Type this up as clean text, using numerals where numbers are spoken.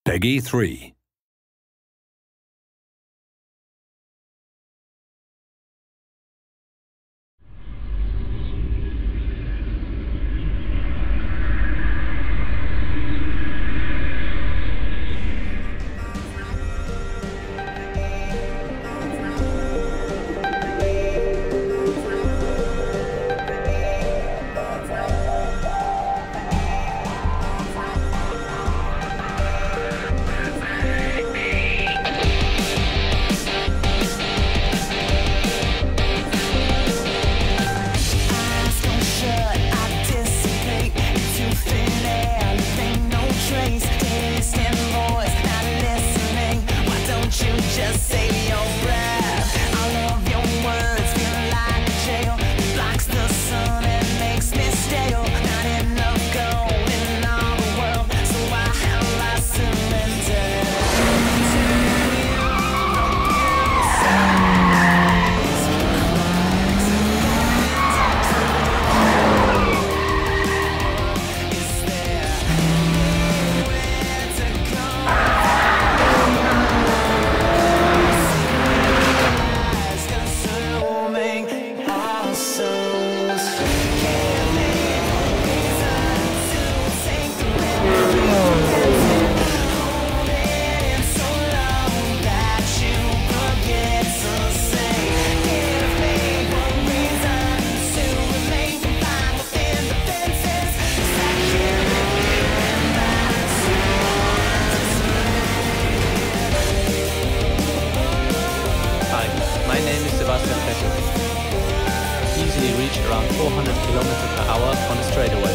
Peggy 3. Just say your breath. I love your words, feel like a jail. Blocks the sun and makes me stale. Not enough gold in all the world, so why have I surrendered to you? Is there anywhere to go? My name is Sebastian Vettel. Easily reach around 400 km/h on a straightaway.